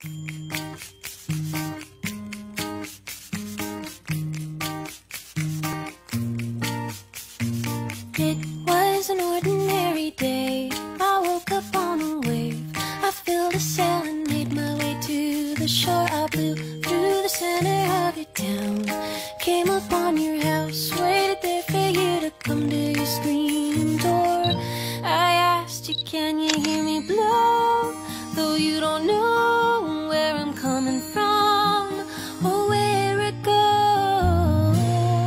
It was an ordinary day. I woke up on a wave. I filled a sail and made my way to the shore. I blew through the center of your town, came upon your house, waited there for you to come to your screen door. I asked you, can you hear me blow? Though you don't know where I'm coming from or where it goes.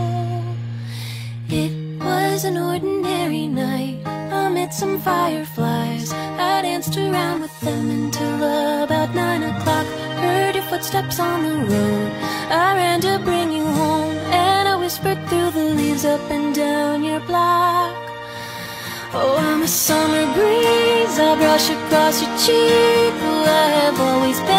It was an ordinary night. I met some fireflies. I danced around with them until about 9 o'clock. Heard your footsteps on the road. I ran to bring you home, and I whispered through the leaves up and down your block. Oh, I'm a summer breeze. I brush across your cheek. Oh, I have always been